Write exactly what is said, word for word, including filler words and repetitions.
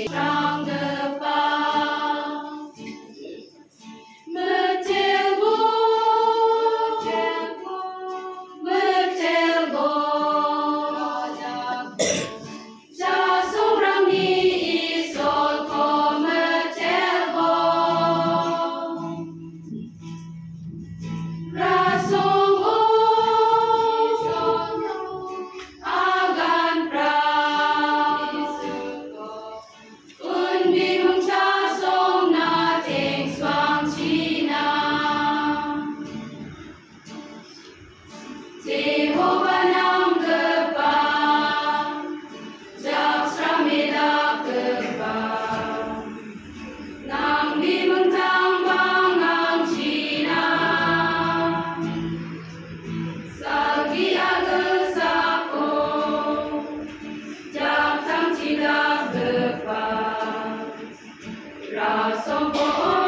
Rang depan Bercelbu Bercelbu Cha seorang ni isol ko bercelbu Rasong agan pra Undi mong cha song na ting swang China Jehovah nam gepa Jak srameda gepa Nang di mentang bangang China Sagi aga sako Jak tang cidak gepa Rasong po